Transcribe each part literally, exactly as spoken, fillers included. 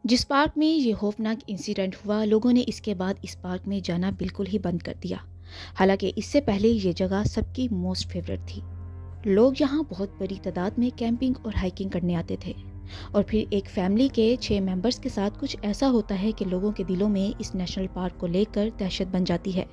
जिस पार्क में ये खौफनाक इंसिडेंट हुआ, लोगों ने इसके बाद इस पार्क में जाना बिल्कुल ही बंद कर दिया। हालांकि इससे पहले ये जगह सबकी मोस्ट फेवरेट थी। लोग यहाँ बहुत बड़ी तादाद में कैंपिंग और हाइकिंग करने आते थे। और फिर एक फैमिली के छह मेंबर्स के साथ कुछ ऐसा होता है कि लोगों के दिलों में इस नेशनल पार्क को लेकर दहशत बन जाती है।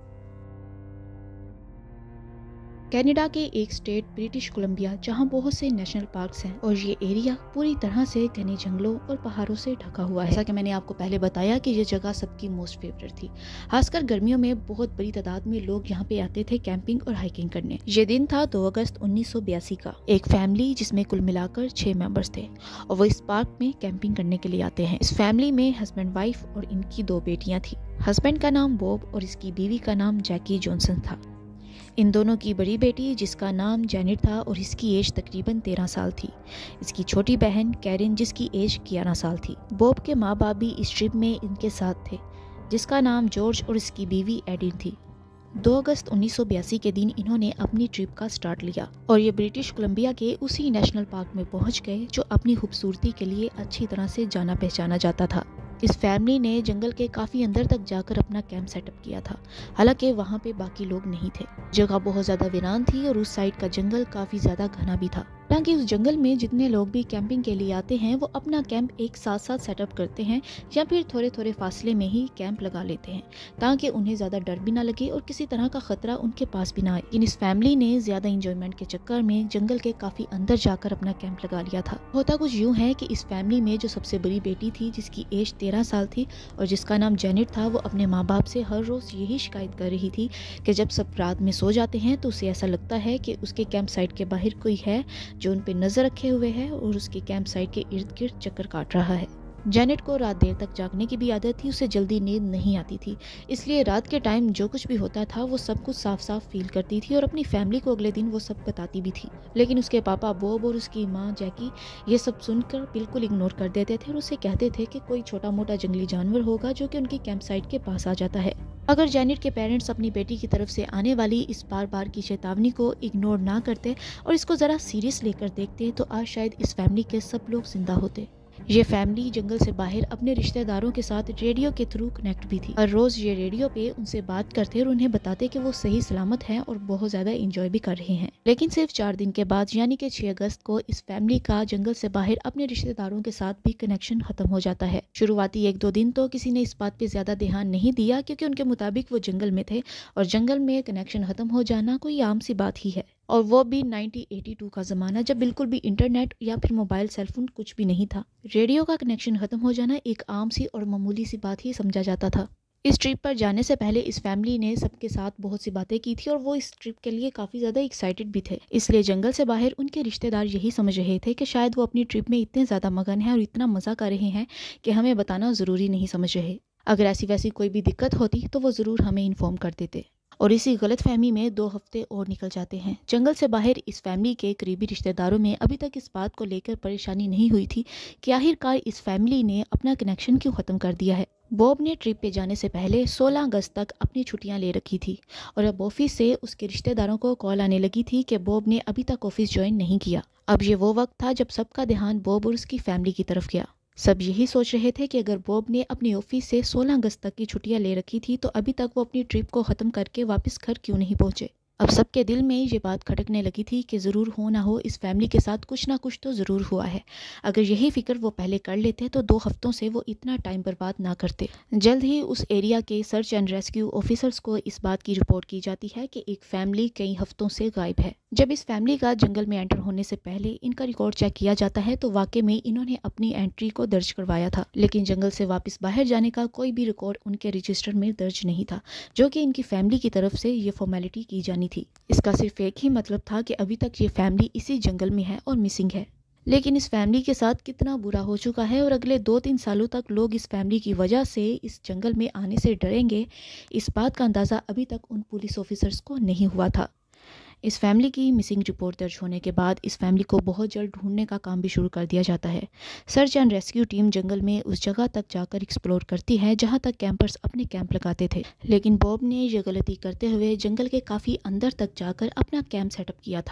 कनाडा के एक स्टेट ब्रिटिश कोलंबिया, जहां बहुत से नेशनल पार्क्स हैं और ये एरिया पूरी तरह से घने जंगलों और पहाड़ों से ढका हुआ है। जैसा कि मैंने आपको पहले बताया कि ये जगह सबकी मोस्ट फेवरेट थी। खासकर गर्मियों में बहुत बड़ी तादाद में लोग यहाँ पे आते थे कैंपिंग और हाइकिंग करने। ये दिन था दो अगस्त उन्नीस सौ बयासी का। एक फैमिली जिसमें कुल मिलाकर छह मेंबर्स थे और वो इस पार्क में कैंपिंग करने के लिए आते हैं। इस फैमिली में हस्बैंड वाइफ और इनकी दो बेटियां थी। हस्बैंड का नाम बॉब और इसकी बीवी का नाम जैकी जॉनसन था। इन दोनों की बड़ी बेटी जिसका नाम जेनिट था और इसकी एज तकरीबन तेरह साल थी। इसकी छोटी बहन कैरिन जिसकी एज ग्यारह साल थी। बॉब के माँ बाप भी इस ट्रिप में इनके साथ थे, जिसका नाम जॉर्ज और इसकी बीवी एडिन थी। दो अगस्त उन्नीस सौ बयासी के दिन इन्होंने अपनी ट्रिप का स्टार्ट लिया और ये ब्रिटिश कोलंबिया के उसी नेशनल पार्क में पहुंच गए जो अपनी खूबसूरती के लिए अच्छी तरह से जाना पहचाना जाता था। इस फैमिली ने जंगल के काफी अंदर तक जाकर अपना कैंप सेटअप किया था। हालांकि वहाँ पे बाकी लोग नहीं थे। जगह बहुत ज्यादा वीरान थी और उस साइड का जंगल काफी ज्यादा घना भी था। हालांकि उस जंगल में जितने लोग भी कैंपिंग के लिए आते हैं वो अपना कैंप एक साथ साथ सेटअप करते हैं या फिर थोड़े थोड़े फासले में ही कैंप लगा लेते हैं, ताकि उन्हें ज्यादा डर भी ना लगे और किसी तरह का खतरा उनके पास भी ना आए। लेकिन इस फैमिली ने ज्यादा इंजॉयमेंट के चक्कर में जंगल के काफी अंदर जाकर अपना कैंप लगा लिया था। होता कुछ यूँ है कि इस फैमिली में जो सबसे बड़ी बेटी थी जिसकी एज तेरह साल थी और जिसका नाम जेनिट था, वो अपने माँ बाप से हर रोज यही शिकायत कर रही थी कि जब सब रात में सो जाते हैं तो उसे ऐसा लगता है कि उसके कैंप साइट के बाहर कोई है जो उन पे नजर रखे हुए है और उसके कैंप साइट के इर्द गिर्द चक्कर काट रहा है। जेनेट को रात देर तक जागने की भी आदत थी। उसे जल्दी नींद नहीं आती थी, इसलिए रात के टाइम जो कुछ भी होता था वो सब कुछ साफ साफ फील करती थी और अपनी फैमिली को अगले दिन वो सब बताती भी थी। लेकिन उसके पापा बॉब और उसकी माँ जैकी ये सब सुनकर बिल्कुल इग्नोर कर देते थे और उसे कहते थे कि कोई छोटा मोटा जंगली जानवर होगा जो कि उनकी कैंप साइट के पास आ जाता है। अगर जेनेट के पेरेंट्स अपनी बेटी की तरफ से आने वाली इस बार बार की चेतावनी को इग्नोर ना करते और इसको जरा सीरियस लेकर देखते तो आज शायद इस फैमिली के सब लोग जिंदा होते। ये फैमिली जंगल से बाहर अपने रिश्तेदारों के साथ रेडियो के थ्रू कनेक्ट भी थी। हर रोज ये रेडियो पे उनसे बात करते और उन्हें बताते कि वो सही सलामत हैं और बहुत ज्यादा एंजॉय भी कर रहे हैं। लेकिन सिर्फ चार दिन के बाद यानी कि छह अगस्त को इस फैमिली का जंगल से बाहर अपने रिश्तेदारों के साथ भी कनेक्शन खत्म हो जाता है। शुरुआती एक दो दिन तो किसी ने इस बात पे ज्यादा ध्यान नहीं दिया, क्योंकि उनके मुताबिक वो जंगल में थे और जंगल में कनेक्शन खत्म हो जाना कोई आम सी बात ही है। और वो भी उन्नीस सौ बयासी का ज़माना, जब बिल्कुल भी इंटरनेट या फिर मोबाइल सेलफोन कुछ भी नहीं था। रेडियो का कनेक्शन खत्म हो जाना एक आम सी और मामूली सी बात ही समझा जाता था। इस ट्रिप पर जाने से पहले इस फैमिली ने सबके साथ बहुत सी बातें की थी और वो इस ट्रिप के लिए काफ़ी ज़्यादा एक्साइटेड भी थे। इसलिए जंगल से बाहर उनके रिश्तेदार यही समझ रहे थे कि शायद वो अपनी ट्रिप में इतने ज़्यादा मगन हैं और इतना मज़ा कर रहे हैं कि हमें बताना ज़रूरी नहीं समझ रहे। अगर ऐसी वैसी कोई भी दिक्कत होती तो वो ज़रूर हमें इन्फॉर्म कर देते। और इसी गलत फहमी में दो हफ्ते और निकल जाते हैं। जंगल से बाहर इस फैमिली के करीबी रिश्तेदारों में अभी तक इस बात को लेकर परेशानी नहीं हुई थी कि आखिरकार इस फैमिली ने अपना कनेक्शन क्यों ख़त्म कर दिया है। बॉब ने ट्रिप पे जाने से पहले सोलह अगस्त तक अपनी छुट्टियां ले रखी थी और अब ऑफिस से उसके रिश्तेदारों को कॉल आने लगी थी कि बॉब ने अभी तक ऑफिस ज्वाइन नहीं किया। अब ये वो वक्त था जब सबका ध्यान बॉब और उसकी फैमिली की तरफ गया। सब यही सोच रहे थे कि अगर बॉब ने अपनी ऑफिस से सोलह अगस्त तक की छुट्टियां ले रखी थी तो अभी तक वो अपनी ट्रिप को ख़त्म करके वापस घर क्यों नहीं पहुंचे। अब सबके दिल में ये बात खटकने लगी थी कि ज़रूर हो ना हो इस फैमिली के साथ कुछ ना कुछ तो ज़रूर हुआ है। अगर यही फिक्र वो पहले कर लेते तो दो हफ्तों से वो इतना टाइम बर्बाद ना करते। जल्द ही उस एरिया के सर्च एंड रेस्क्यू ऑफिसर्स को इस बात की रिपोर्ट की जाती है कि एक फैमिली कई हफ्तों से गायब है। जब इस फैमिली का जंगल में एंटर होने से पहले इनका रिकॉर्ड चेक किया जाता है तो वाकई में इन्होंने अपनी एंट्री को दर्ज करवाया था, लेकिन जंगल से वापस बाहर जाने का कोई भी रिकॉर्ड उनके रजिस्टर में दर्ज नहीं था, जो कि इनकी फैमिली की तरफ से ये फॉर्मेलिटी की जानी थी। इसका सिर्फ एक ही मतलब था कि अभी तक ये फैमिली इसी जंगल में है और मिसिंग है। लेकिन इस फैमिली के साथ कितना बुरा हो चुका है और अगले दो तीन सालों तक लोग इस फैमिली की वजह से इस जंगल में आने से डरेंगे, इस बात का अंदाज़ा अभी तक उन पुलिस ऑफिसर्स को नहीं हुआ था। इस फैमिली की मिसिंग रिपोर्ट दर्ज होने के बाद इस फैमिली को बहुत जल्द ढूंढने का काम भी शुरू कर दिया जाता है। सर्च एंड रेस्क्यू टीम जंगल में उस जगह तक जाकर एक्सप्लोर करती है जहां तक कैंपर्स अपने कैंप लगाते थे। लेकिन बॉब ने यह गलती करते हुए जंगल के काफ़ी अंदर तक जाकर अपना कैंप सेटअप किया था,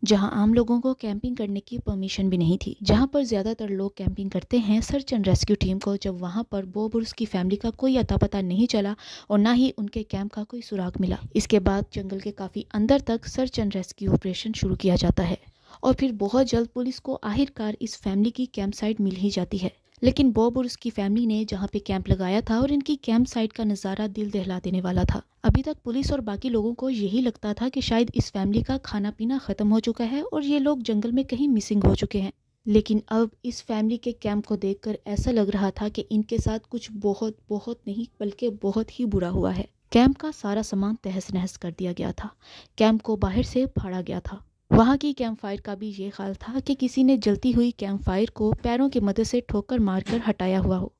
जहां आम लोगों को कैंपिंग करने की परमिशन भी नहीं थी। जहां पर ज्यादातर लोग कैंपिंग करते हैं, सर्च एंड रेस्क्यू टीम को जब वहां पर बॉब और उसकी फैमिली का कोई अता पता नहीं चला और ना ही उनके कैंप का कोई सुराग मिला। इसके बाद जंगल के काफी अंदर तक सर्च एंड रेस्क्यू ऑपरेशन शुरू किया जाता है और फिर बहुत जल्द पुलिस को आखिरकार इस फैमिली की कैंप साइट मिल ही जाती है। लेकिन बॉब और उसकी फैमिली ने जहाँ पे कैंप लगाया था और इनकी कैंप साइट का नज़ारा दिल दहला देने वाला था। अभी तक पुलिस और बाकी लोगों को यही लगता था कि शायद इस फैमिली का खाना पीना खत्म हो चुका है और ये लोग जंगल में कहीं मिसिंग हो चुके हैं। लेकिन अब इस फैमिली के कैंप को देखकर ऐसा लग रहा था कि इनके साथ कुछ बहुत बहुत नहीं बल्कि बहुत ही बुरा हुआ है। कैंप का सारा सामान तहस नहस कर दिया गया था। कैंप को बाहर से फाड़ा गया था। वहाँ की कैंप फायर का भी ये ख्याल था कि किसी ने जलती हुई कैंप फायर को पैरों की मदद से ठोकर मारकर हटाया हुआ हो।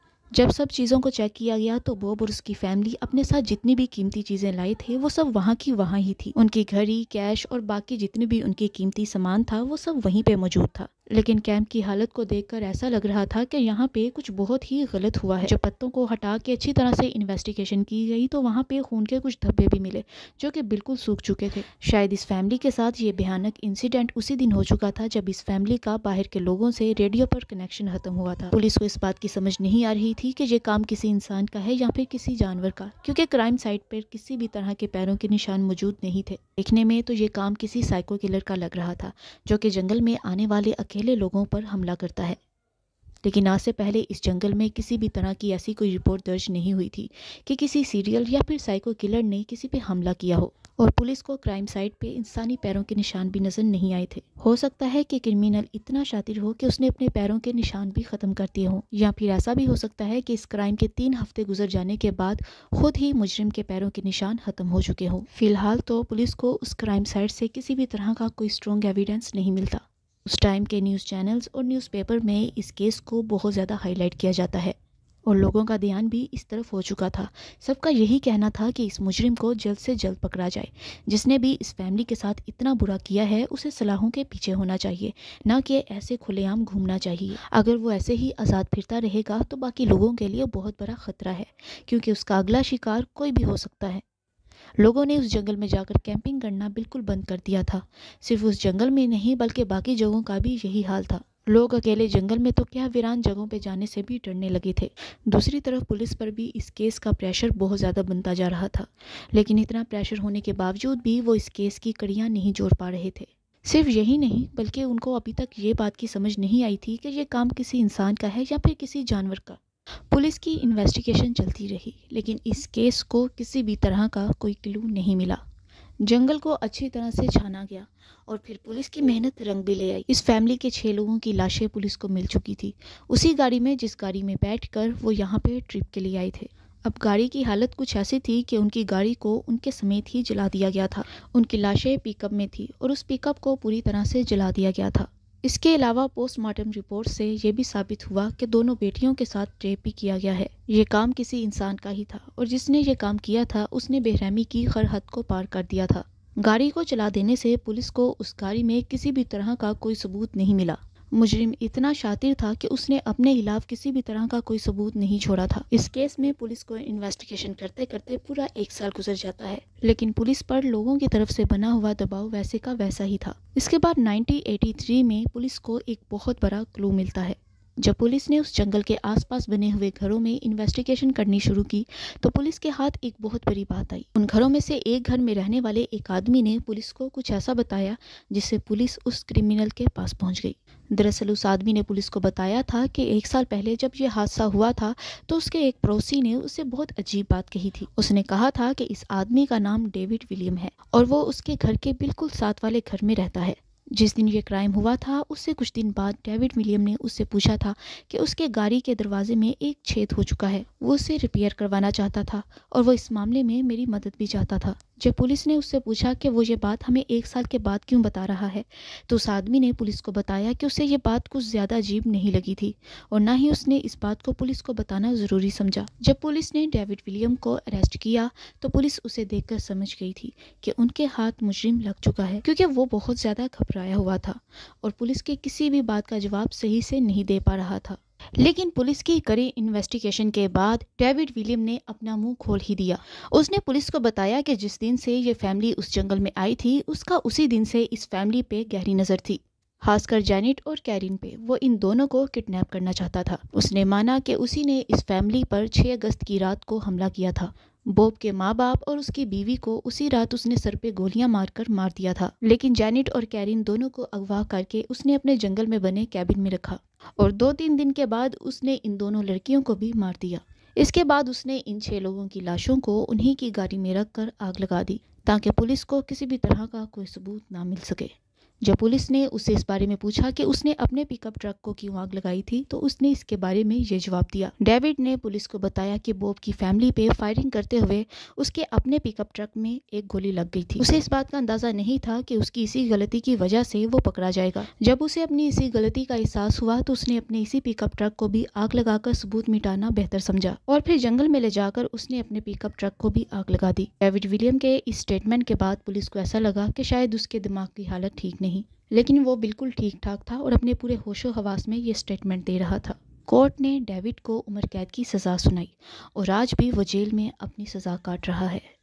जब सब चीज़ों को चेक किया गया तो बॉब और उसकी फैमिली अपने साथ जितनी भी कीमती चीज़ें लाए थे वो सब वहाँ की वहाँ ही थी। उनकी घड़ी, कैश और बाकी जितने भी उनके कीमती सामान था वो सब वहीं पे मौजूद था। लेकिन कैंप की हालत को देखकर ऐसा लग रहा था कि यहाँ पे कुछ बहुत ही गलत हुआ है। जब पत्तों को हटा के अच्छी तरह से इन्वेस्टिगेशन की गई तो वहाँ पे खून के कुछ धब्बे भी मिले जो कि बिल्कुल सूख चुके थे। शायद इस फैमिली के साथ ये भयानक इंसिडेंट उसी दिन हो चुका था जब इस फैमिली का बाहर के लोगों से रेडियो पर कनेक्शन खत्म हुआ था। पुलिस को इस बात की समझ नहीं आ रही थी कि ये काम किसी इंसान का है या फिर किसी जानवर का, क्योंकि क्राइम साइट पर किसी भी तरह के पैरों के निशान मौजूद नहीं थे। देखने में तो ये काम किसी साइको किलर का लग रहा था जो कि जंगल में आने वाले अकेले लोगों पर हमला करता है। लेकिन आज से पहले इस जंगल में किसी भी तरह की ऐसी कोई रिपोर्ट दर्ज नहीं हुई थी कि किसी सीरियल या फिर साइको किलर ने किसी पे हमला किया हो। और पुलिस को क्राइम साइट पे इंसानी पैरों के निशान भी नजर नहीं आए थे। हो सकता है कि क्रिमिनल इतना शातिर हो कि उसने अपने पैरों के निशान भी खत्म कर दिए हों, या फिर ऐसा भी हो सकता है कि इस क्राइम के तीन हफ्ते गुजर जाने के बाद खुद ही मुजरिम के पैरों के निशान खत्म हो चुके हों। फिलहाल तो पुलिस को उस क्राइम साइट से किसी भी तरह का कोई स्ट्रॉन्ग एविडेंस नहीं मिलता। उस टाइम के न्यूज़ चैनल्स और न्यूज़पेपर में इस केस को बहुत ज़्यादा हाईलाइट किया जाता है और लोगों का ध्यान भी इस तरफ हो चुका था। सबका यही कहना था कि इस मुजरिम को जल्द से जल्द पकड़ा जाए। जिसने भी इस फैमिली के साथ इतना बुरा किया है उसे सलाहों के पीछे होना चाहिए, ना कि ऐसे खुलेआम घूमना चाहिए। अगर वो ऐसे ही आज़ाद फिरता रहेगा तो बाकी लोगों के लिए बहुत बड़ा खतरा है, क्योंकि उसका अगला शिकार कोई भी हो सकता है। लोगों ने उस जंगल में जाकर कैंपिंग करना बिल्कुल बंद कर दिया था। सिर्फ उस जंगल में नहीं बल्कि बाकी जगहों का भी यही हाल था। लोग अकेले जंगल में तो क्या वीरान जगहों पे जाने से भी डरने लगे थे। दूसरी तरफ पुलिस पर भी इस केस का प्रेशर बहुत ज़्यादा बनता जा रहा था, लेकिन इतना प्रेशर होने के बावजूद भी वो इस केस की कड़ियाँ नहीं जोड़ पा रहे थे। सिर्फ यही नहीं बल्कि उनको अभी तक ये बात की समझ नहीं आई थी कि ये काम किसी इंसान का है या फिर किसी जानवर का। पुलिस की इन्वेस्टिगेशन चलती रही, लेकिन इस केस को किसी भी तरह का कोई क्लू नहीं मिला। जंगल को अच्छी तरह से छाना गया और फिर पुलिस की मेहनत रंग भी ले आई। इस फैमिली के छह लोगों की लाशें पुलिस को मिल चुकी थी, उसी गाड़ी में जिस गाड़ी में बैठकर वो यहाँ पे ट्रिप के लिए आए थे। अब गाड़ी की हालत कुछ ऐसी थी कि उनकी गाड़ी को उनके समेत ही जला दिया गया था। उनकी लाशें पिकअप में थी और उस पिकअप को पूरी तरह से जला दिया गया था। इसके अलावा पोस्टमार्टम रिपोर्ट से ये भी साबित हुआ कि दोनों बेटियों के साथ रेप भी किया गया है। ये काम किसी इंसान का ही था और जिसने ये काम किया था उसने बेरहमी की हर हद को पार कर दिया था। गाड़ी को चला देने से पुलिस को उस गाड़ी में किसी भी तरह का कोई सबूत नहीं मिला। मुजरिम इतना शातिर था कि उसने अपने खिलाफ किसी भी तरह का कोई सबूत नहीं छोड़ा था। इस केस में पुलिस को इन्वेस्टिगेशन करते करते पूरा एक साल गुजर जाता है, लेकिन पुलिस पर लोगों की तरफ से बना हुआ दबाव वैसे का वैसा ही था। इसके बाद उन्नीस सौ तिरासी में पुलिस को एक बहुत बड़ा क्लू मिलता है। जब पुलिस ने उस जंगल के आसपास बने हुए घरों में इन्वेस्टिगेशन करनी शुरू की तो पुलिस के हाथ एक बहुत बड़ी बात आई। उन घरों में से एक घर में रहने वाले एक आदमी ने पुलिस को कुछ ऐसा बताया जिससे पुलिस उस क्रिमिनल के पास पहुंच गई। दरअसल उस आदमी ने पुलिस को बताया था कि एक साल पहले जब ये हादसा हुआ था तो उसके एक पड़ोसी ने उससे बहुत अजीब बात कही थी। उसने कहा था कि इस आदमी का नाम डेविड विलियम है और वो उसके घर के बिल्कुल साथ वाले घर में रहता है। जिस दिन ये क्राइम हुआ था उससे कुछ दिन बाद डेविड विलियम ने उससे पूछा था कि उसके गाड़ी के दरवाजे में एक छेद हो चुका है, वो उसे रिपेयर करवाना चाहता था और वो इस मामले में मेरी मदद भी चाहता था। जब पुलिस ने उससे पूछा कि वो ये बात हमें एक साल के बाद क्यों बता रहा है तो उस आदमी ने पुलिस को बताया कि उसे ये बात कुछ ज़्यादा अजीब नहीं लगी थी और ना ही उसने इस बात को पुलिस को बताना ज़रूरी समझा। जब पुलिस ने डेविड विलियम को अरेस्ट किया तो पुलिस उसे देखकर समझ गई थी कि उनके हाथ मुजरिम लग चुका है, क्योंकि वो बहुत ज़्यादा घबराया हुआ था और पुलिस के किसी भी बात का जवाब सही से नहीं दे पा रहा था। लेकिन पुलिस की कड़ी इन्वेस्टिगेशन के बाद डेविड विलियम ने अपना मुंह खोल ही दिया। उसने पुलिस को बताया कि जिस दिन से ये फैमिली उस जंगल में आई थी, उसका उसी दिन से इस फैमिली पे गहरी नजर थी, खासकर जैनेट और कैरिन पे। वो इन दोनों को किडनैप करना चाहता था। उसने माना कि उसी ने इस फैमिली पर छह अगस्त की रात को हमला किया था। बॉब के माँ बाप और उसकी बीवी को उसी रात उसने सर पे गोलियां मारकर मार दिया था। लेकिन जैनेट और कैरिन दोनों को अगवा करके उसने अपने जंगल में बने कैबिन में रखा और दो तीन दिन के बाद उसने इन दोनों लड़कियों को भी मार दिया। इसके बाद उसने इन छह लोगों की लाशों को उन्हीं की गाड़ी में रख कर आग लगा दी, ताकि पुलिस को किसी भी तरह का कोई सबूत ना मिल सके। जब पुलिस ने उससे इस बारे में पूछा कि उसने अपने पिकअप ट्रक को क्यों आग लगाई थी, तो उसने इसके बारे में ये जवाब दिया। डेविड ने पुलिस को बताया कि बॉब की फैमिली पे फायरिंग करते हुए उसके अपने पिकअप ट्रक में एक गोली लग गई थी। उसे इस बात का अंदाजा नहीं था कि उसकी इसी गलती की वजह से वो पकड़ा जाएगा। जब उसे अपनी इसी गलती का एहसास हुआ तो उसने अपने इसी पिकअप ट्रक को भी आग लगाकर सबूत मिटाना बेहतर समझा और फिर जंगल में ले जाकर उसने अपने पिकअप ट्रक को भी आग लगा दी। डेविड विलियम के इस स्टेटमेंट के बाद पुलिस को ऐसा लगा कि शायद उसके दिमाग की हालत ठीक नहीं, लेकिन वो बिल्कुल ठीक ठाक था और अपने पूरे होशो हवास में ये स्टेटमेंट दे रहा था। कोर्ट ने डेविड को उम्र कैद की सज़ा सुनाई और आज भी वो जेल में अपनी सज़ा काट रहा है।